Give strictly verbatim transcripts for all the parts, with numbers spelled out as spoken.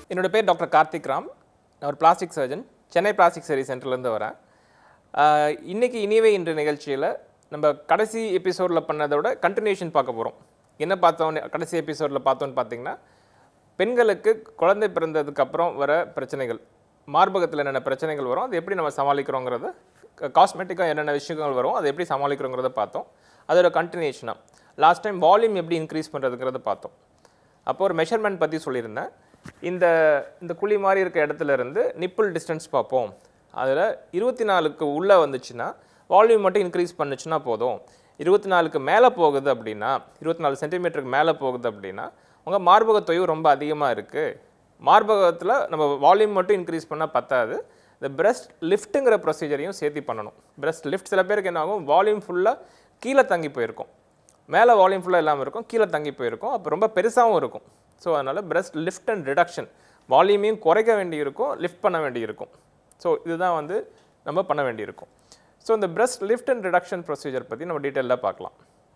என்னோட பேர் டாக்டர் கார்த்திக் ராம். நான் ஒரு plastic surgeon. Chennai plastic surgery சென்டர்லேருந்து வரேன். இன்றைக்கி இனிவே இன்று நிகழ்ச்சியில் நம்ம கடைசி எபிசோடில் பண்ணதோட கண்டினியூஷன் பார்க்க போகிறோம். என்ன பார்த்தோம் கடைசி எபிசோடில் பார்த்தோன்னு பார்த்தீங்கன்னா, பெண்களுக்கு குழந்தை பிறந்ததுக்கப்புறம் வர பிரச்சனைகள், மார்பகத்தில் என்னென்ன பிரச்சனைகள் வரும், அது எப்படி நம்ம சமாளிக்கிறோங்கிறத, காஸ்மெட்டிக்காக என்னென்ன விஷயங்கள் வரும், அதை எப்படி சமாளிக்கிறோங்கிறத பார்த்தோம். அதோட கண்டினியூஷனாக லாஸ்ட் டைம் வால்யூம் எப்படி இன்க்ரீஸ் பண்ணுறதுங்கிறத பார்த்தோம். அப்போ ஒரு மெஷர்மெண்ட் பற்றி சொல்லியிருந்தேன். இந்த இந்த குழி மாதிரி இருக்க இடத்துல இருந்து நிப்பிள் டிஸ்டன்ஸ் பார்ப்போம். அதில் இருபத்தி நாலுக்கு உள்ளே வந்துச்சுன்னா வால்யூம் மட்டும் இன்க்ரீஸ் பண்ணுச்சுன்னா போதும். இருபத்தி நாலுக்கு மேலே போகுது அப்படின்னா, இருபத்தி நாலு சென்டிமீட்டருக்கு மேலே போகுது அப்படின்னா உங்கள் மார்பக தொய்வு ரொம்ப அதிகமாக இருக்குது. மார்பகத்தில் நம்ம வால்யூம் மட்டும் இன்க்ரீஸ் பண்ணால் பத்தாது, இந்த பிரெஸ்ட் லிஃப்ட்டுங்கிற ப்ரொசீஜரையும் சேர்த்து பண்ணணும். பிரெஸ்ட் லிஃப்ட் சில பேருக்கு என்ன ஆகும், வால்யூம் ஃபுல்லாக கீழே தங்கி போயிருக்கும், மேலே வால்யூம் ஃபுல்லாக இல்லாமல் இருக்கும், கீழே தங்கி போயிருக்கும், அப்போ ரொம்ப பெருசாகவும் இருக்கும். ஸோ அதனால் பிரெஸ்ட் லிஃப்ட் அண்ட் ரிடக்ஷன், வால்யூமையும் குறைக்க வேண்டியிருக்கும், லிஃப்ட் பண்ண வேண்டியிருக்கும். ஸோ இதுதான் வந்து நம்ம பண்ண வேண்டியிருக்கும். ஸோ இந்த breast lift and reduction procedure பற்றி நம்ம டீட்டெயிலாக பார்க்கலாம்.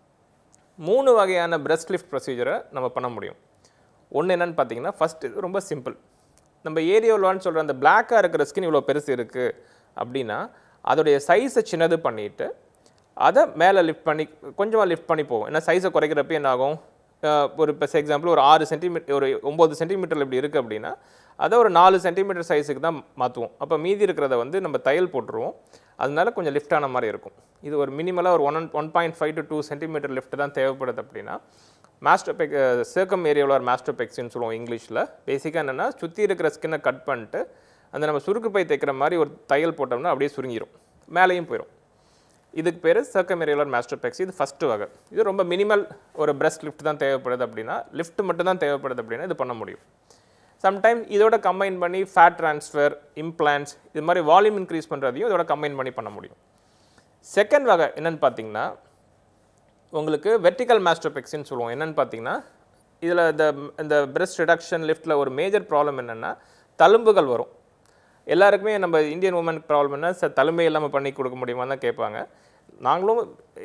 மூணு வகையான பிரெஸ்ட் லிஃப்ட் ப்ரொசீஜரை நம்ம பண்ண முடியும். ஒன்று என்னென்னு பார்த்தீங்கன்னா, ஃபஸ்ட்டு இது ரொம்ப சிம்பிள். நம்ம ஏரியோலான்னு சொல்கிற அந்த பிளாக்காக இருக்கிற ஸ்கின் இவ்வளோ பெருசு இருக்குது அப்படின்னா அதோடைய சைஸை சின்னது பண்ணிவிட்டு அதை மேலே லிஃப்ட் பண்ணி கொஞ்சமாக லிஃப்ட் பண்ணி போகும். ஏன்னா சைஸை குறைக்கிறப்ப என்ன ஆகும், ஒரு இப்போ எக்ஸாம்பிள் ஒரு ஆறு சென்டிமீட்டர் ஒரு ஒம்பது சென்டிமீட்டர் இப்படி இருக்குது அப்படின்னா அதை ஒரு நாலு சென்டிமீட்டர் சைஸுக்கு தான் மாற்றுவோம். அப்போ மீதி இருக்கிறத வந்து நம்ம தையல் போட்டுருவோம், அதனால கொஞ்சம் லிஃப்ட் ஆன மாதிரி இருக்கும். இது ஒரு மினிமலாக ஒரு one one point five to two centimetre lift தான் தேவைப்படுது அப்படின்னா மாஸ்டோபெக் சர்க்கம் ஏரியாவில் மாஸ்டோபெக்ஸ்ன்னு சொல்லுவோம் இங்கிலீஷில். பேசிக்காக என்னென்னா, சுற்றி இருக்கிற ஸ்கின்னை கட் பண்ணிட்டு அந்த நம்ம சுருக்கு பை தைக்கிற மாதிரி ஒரு தையல் போட்டோம்னா அப்படியே சுருங்கிடும், மேலேயும் போயிடும். இதுக்கு பேர் சர்க்கமேரியுலர் மாஸ்டோபெக்ஸி. இது ஃபஸ்ட்டு வகை. இது ரொம்ப மினிமல் ஒரு பிரெஸ்ட் லிஃப்ட் தான் தேவைப்படுது அப்படின்னா, லிஃப்ட் மட்டும் தான் தேவைப்படுது அப்படின்னா இது பண்ண முடியும். சம்டைம் இதோட கம்பைன் பண்ணி ஃபேட் ட்ரான்ஸ்ஃபர், இம்ப்ளான்ட்ஸ், இது மாதிரி வால்யூம் இன்க்ரீஸ் பண்ணுறதையும் இதோட கம்பைன் பண்ணி பண்ண முடியும். செகண்ட் வகை என்னென்னு பார்த்தீங்கன்னா, உங்களுக்கு வெர்டிக்கல் மாஸ்டோபெக்ஸின்னு சொல்லுவோம். என்னென்னு பார்த்தீங்கன்னா, இதில் இந்த இந்த பிரெஸ்ட் ரிடக்ஷன் லிஃப்ட்டில் ஒரு மேஜர் ப்ராப்ளம் என்னென்னா, தழும்புகள் வரும். எல்லாருக்குமே நம்ம இந்தியன் உமனுக்கு ப்ராப்ளம் என்ன, சார் தழும்பே இல்லாமல் பண்ணி கொடுக்க முடியுமா தான் கேட்பாங்க. நாங்களும்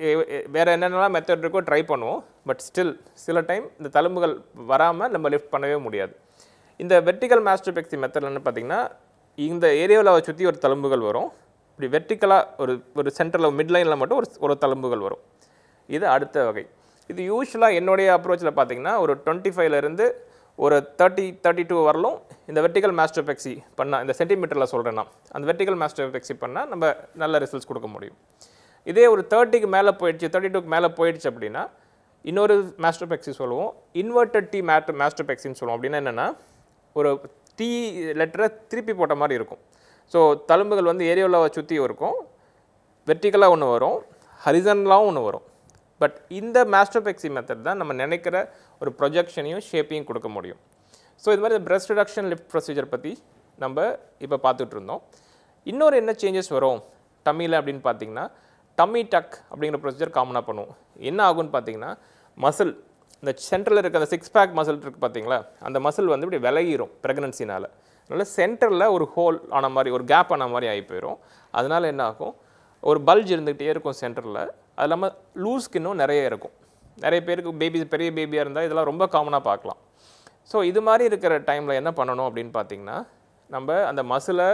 வேறு என்னென்னலாம் மெத்தட் இருக்கோ ட்ரை பண்ணுவோம். பட் ஸ்டில் சில டைம் இந்த தழும்புகள் வராமல் நம்ம லிஃப்ட் பண்ணவே முடியாது. இந்த வெர்டிக்கல் மாஸ்டோபெக்ஸி மெத்தடில் என்ன பார்த்திங்கன்னா, இந்த ஏரியாவில் சுற்றி ஒரு தழும்புகள் வரும். இப்படி வெர்டிக்கலாக ஒரு ஒரு சென்டரில் மிட் லைனில் மட்டும் ஒரு ஒரு தழும்புகள் வரும். இது அடுத்த வகை. இது யூஸ்வலாக என்னுடைய அப்ரோச்சில் பார்த்திங்கன்னா ஒரு டுவெண்ட்டி ஃபைவ்லேருந்து ஒரு தேர்ட்டி தேர்ட்டி டூ வரலும் இந்த வெர்டிக்கல் மாஸ்டோபெக்ஸி பண்ணால், இந்த சென்டிமீட்டரில் சொல்கிறேன்னா அந்த வெர்டிக்கல் மாஸ்டோபெக்ஸி பண்ணால் நம்ம நல்ல ரிசல்ட்ஸ் கொடுக்க முடியும். இதே ஒரு தேர்ட்டிக்கு மேலே போயிடுச்சு, தேர்ட்டி டூக்கு மேலே போயிடுச்சு அப்படின்னா இன்னொரு மாஸ்டோபெக்ஸி சொல்லுவோம், இன்வெர்டட் டி மேட் மாஸ்டோபெக்ஸின்னு சொல்லுவோம். அப்படின்னா என்னென்னா, ஒரு டி லெட்டரை திருப்பி போட்ட மாதிரி இருக்கும். ஸோ தழும்புகள் வந்து ஏரியாவில் சுற்றி இருக்கும், வெர்டிக்கலாக ஒன்று வரும், ஹரிசன்லாகவும் ஒன்று வரும். பட் இந்த மாஸ்டோபெக்ஸி மெத்தட் தான் நம்ம நினைக்கிற ஒரு ப்ரொஜெக்ஷனையும் ஷேப்பையும் கொடுக்க முடியும். ஸோ இது மாதிரி பிரெஸ்ட் ரிடக்ஷன் லிஃப்ட் ப்ரொசீஜர் பற்றி நம்ம இப்போ பார்த்துட்டு இருந்தோம். இன்னொரு என்ன சேஞ்சஸ் வரும் டம்மியில் அப்படின்னு பார்த்தீங்கன்னா, டம்மி டக் அப்படிங்கிற ப்ரொசீஜர் காமனாக பண்ணுவோம். என்ன ஆகும்னு பார்த்தீங்கன்னா, மசில் இந்த சென்டரில் இருக்க அந்த சிக்ஸ் பேக் மசில் இருக்குது பார்த்தீங்களா, அந்த மசில் வந்து இப்படி விலகிரும் ப்ரெக்னன்சினால். அதனால் சென்டரில் ஒரு ஹோல் ஆன மாதிரி, ஒரு கேப் ஆன மாதிரி ஆகி போயிடும். அதனால் என்ன ஆகும், ஒரு பல்ஜ் இருந்துகிட்டே இருக்கும் சென்டரில். அது இல்லாமல் லூஸ் ஸ்கின்னும் நிறைய இருக்கும். நிறைய பேருக்கு பேபி பெரிய பேபியாக இருந்தால் இதெல்லாம் ரொம்ப காமனாக பார்க்கலாம். ஸோ இது மாதிரி இருக்கிற டைமில் என்ன பண்ணணும் அப்படின்னு பார்த்தீங்கன்னா, நம்ம அந்த மசிலை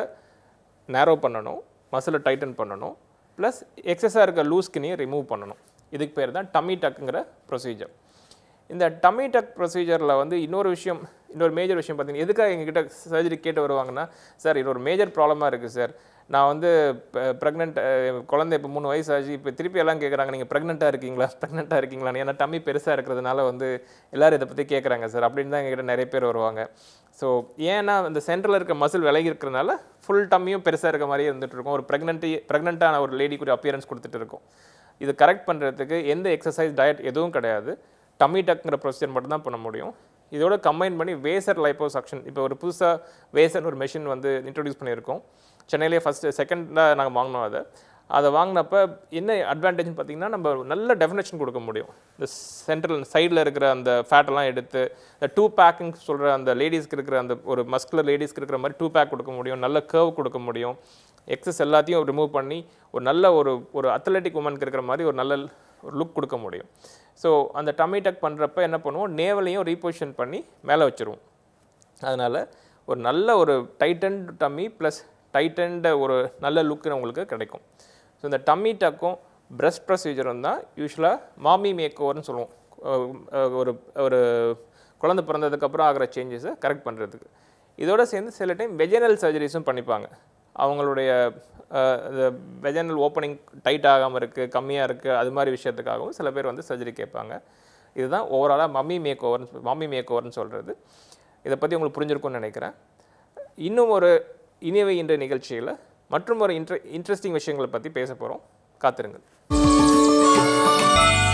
நேரோ பண்ணணும், மசிலை டைட்டன் பண்ணணும், ப்ளஸ் எக்ஸஸாக இருக்க லூஸ் ஸ்கின்னையும் ரிமூவ் பண்ணணும். இதுக்கு பேர் தான் டம்மி டக்குங்கிற ப்ரொசீஜர். இந்த டம்மி டக் ப்ரொசீஜரில் வந்து இன்னொரு விஷயம், இன்னொரு மேஜர் விஷயம் பார்த்தீங்கன்னா, எதுக்காக எங்ககிட்ட சர்ஜரி கேட்டு வருவாங்கன்னா, சார் இது ஒரு மேஜர் ப்ராப்ளமாக இருக்குது சார், நான் வந்து ப்ரெக்னென்ட் குழந்தை இப்போ மூணு வயசு ஆச்சு, இப்போ திருப்பி எல்லாம் கேட்குறாங்க, நீங்கள் ப்ரெக்னெண்ட்டாக இருக்கீங்களா ப்ரெக்னெண்ட்டாக இருக்கீங்களான்னு. ஏன்னா டம்மி பெருசாக இருக்கிறதுனால வந்து எல்லோரும் இதை பற்றி கேட்குறாங்க சார் அப்படின்னு தான் எங்ககிட்ட நிறைய பேர் வருவாங்க. ஸோ ஏன்னா இந்த சென்டரில் இருக்க மசில் விலகி இருக்கிறதுனால ஃபுல் டம்மியும் பெருசாக இருக்க மாதிரியே இருந்துகிட்டு இருக்கும். ஒரு ப்ரெக்னென்ட்டி ப்ரெக்னெண்ட்டான ஒரு லேடிக்கு ஒரு அப்பியரன்ஸ் கொடுத்துட்டு இருக்கும். இது கரெக்ட் பண்ணுறதுக்கு எந்த எக்ஸசைஸ் டயட் எதுவும் கிடையாது, டம்மி டக்குங்கிற ப்ரொசீஜர் மட்டும் தான் பண்ண முடியும். இதோட கம்பைன் பண்ணி வேசர் லைப்போசக்ஷன், இப்போ ஒரு புதுசாக வேசர்னு ஒரு மெஷின் வந்து இன்ட்ரடியூஸ் பண்ணியிருக்கோம். சென்னையிலே ஃபஸ்ட்டு செகண்டாக நாங்கள் வாங்கினோம். அதை அதை வாங்கினப்போ என்ன அட்வான்டேஜ்னு பார்த்தீங்கன்னா, நம்ம நல்ல டெஃபினேஷன் கொடுக்க முடியும். இந்த சென்ட்ரல் சைடில் இருக்கிற அந்த ஃபேட்டெல்லாம் எடுத்து இந்த டூ பேக்குன்னு சொல்கிற அந்த லேடிஸ்க்கு இருக்கிற அந்த ஒரு மஸ்குலர் லேடிஸ்க்கு இருக்கிற மாதிரி டூ பேக் கொடுக்க முடியும், நல்ல கர்வ் கொடுக்க முடியும், எக்ஸஸ் எல்லாத்தையும் ரிமூவ் பண்ணி ஒரு நல்ல ஒரு ஒரு அத்லெட்டிக் உமனுக்கு இருக்கிற மாதிரி ஒரு நல்ல ஒரு லுக் கொடுக்க முடியும். ஸோ அந்த டம்மி டக் பண்ணுறப்ப என்ன பண்ணுவோம், நேவலையும் ரீபொசிஷன் பண்ணி மேலே வச்சுருவோம். அதனால் ஒரு நல்ல ஒரு டைட்டன்ட் டம்மி ப்ளஸ் டைட்டன்ட் ஒரு நல்ல லுக்கு உங்களுக்கு கிடைக்கும். ஸோ இந்த டம்மி டக்கும் பிரஸ்ட் ப்ரொசீஜரும் தான் யூஸ்வலாக மாமி மேக் ஓவர்னு சொல்லுவோம். ஒரு ஒரு குழந்தை பிறந்ததுக்கப்புறம் ஆகிற சேஞ்சஸை கரெக்ட் பண்ணுறதுக்கு. இதோடு சேர்ந்து சில டைம் வெஜினல் சர்ஜரிஸும் பண்ணிப்பாங்க. அவங்களுடைய வெஜினல் ஓப்பனிங் டைட் ஆகாமல் இருக்குது, கம்மியாக இருக்குது, அது மாதிரி விஷயத்துக்காகவும் சில பேர் வந்து சர்ஜரி கேட்பாங்க. இதுதான் ஓவராலாக மம்மி மேக் ஓவர்னு மாமி மேக் ஓவர்னு சொல்கிறது. இதை பற்றி உங்களுக்கு புரிஞ்சிருக்கும்னு நினைக்கிறேன். இன்னும் ஒரு இனியவை என்ற நிகழ்ச்சியில் மற்றும் ஒரு இன்ட்ரெ இன்ட்ரெஸ்டிங் விஷயங்களை பற்றி பேச போகிறோம். காத்திருங்கள்.